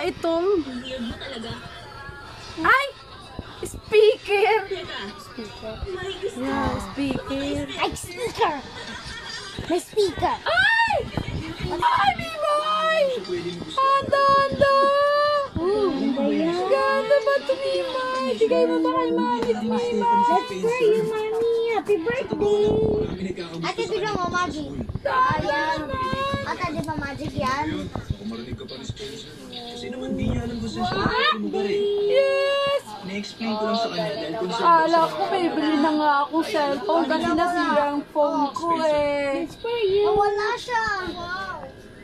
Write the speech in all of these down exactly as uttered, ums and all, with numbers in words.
itong... Ay! Speaker! Speaker. Yeah, speaker. Ay, speaker! May speaker! Ay! Ay, Mimay! Handa, handa! Ganda ba ito, Mimay? Bigay mo ba kay Mami ito, Mimay? That's for you, Mami! Happy birthday! Ate, tignan mo, magic. Ayan! Ate, di ba magic yan? Kasi naman di niya alam kung saan siya yung lugar eh. Yes! Na-explain ko lang sa kanya dahil kung saan Akala ko bibili na nga akong cellphone kasi nasira ang phone ko eh. It's for you! Nawala siya! Wow!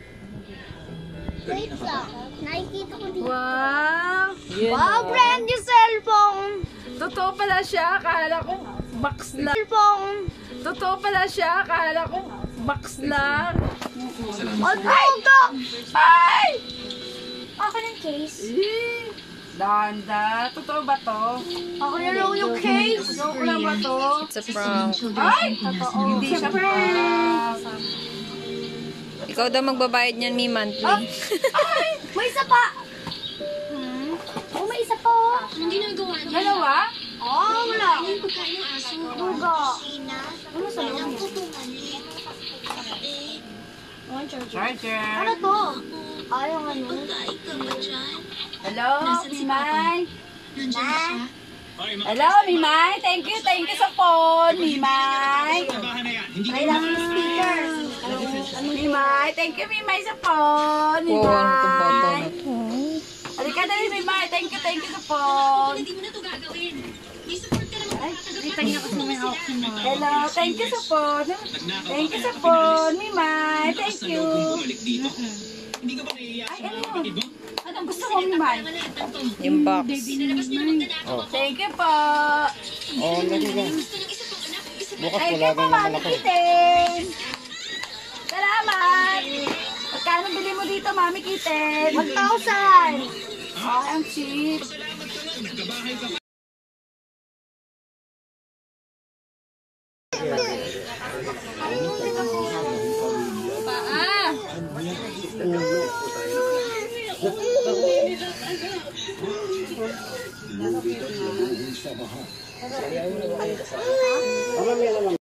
Wait lang. Nakikita ko dito. Wow! Yun, Wow, oh. brand new cellphone! Totoo pala siya, akala ko box lang. Cellphone! Totoo pala siya, akala ko box lang. Ay! Ito! Ay! Ako ng case. Eh, Danda, totoo ba to? Ako na lang yung case. Joke lang ba to? It's a prank. Ay! Totoo. Hindi siya prank. Ikaw daw magbabayad niyan, mi monthly. Ay! May isa pa! Hmm? Oh, may isa pa. Hindi na gawa niya. Dalawa? Oh, wala. Yung pagkain ng aso. Buga. Ano sa loob? Charger. Ano to? Ay, yung ano? Hello, Mimay? Hello, Mimay? Thank you, thank you sa phone, Mimay. May lang yung speaker. Mimay, thank you, Mimay sa phone, Wow, ano itong bata Mimay. na to? Halika dali, Mimay. Thank you, thank you sa phone. Hindi mo na ito gagawin. May support ka naman. Ay, Kita niya kasi may hawak si Mama. hello, thank you sa phone. Thank you sa phone, Mimay. Thank you. Hindi ka ba naiiyak Ay, sa ano? mga kapatid mo? Anong gusto mo, Mimay? Yung box. Thank you po. Oo, lagi ka. Bukas Thank wala you po, ka naman Mami ako. Kitten. Salamat. Magkano bili mo dito, Mami Kitten? one thousand. Oh, ang cheap. Paa.